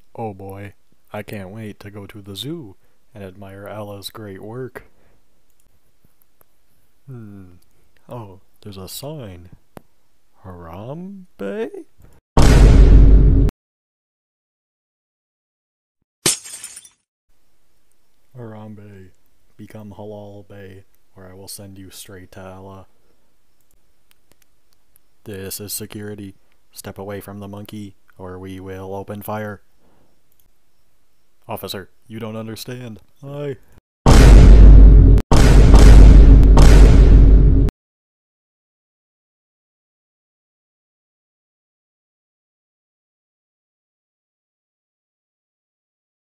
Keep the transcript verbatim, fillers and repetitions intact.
Oh boy, I can't wait to go to the zoo and admire Ella's great work. Hmm. Oh, there's a sign. Harambe? Harambe. Become Halal Bay, or I will send you straight to Ella. This is security. Step away from the monkey, or we will open fire. Officer, you don't understand. I